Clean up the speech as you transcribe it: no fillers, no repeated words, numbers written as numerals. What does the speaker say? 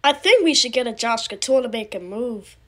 I think we should get a Josh Couture to make a move.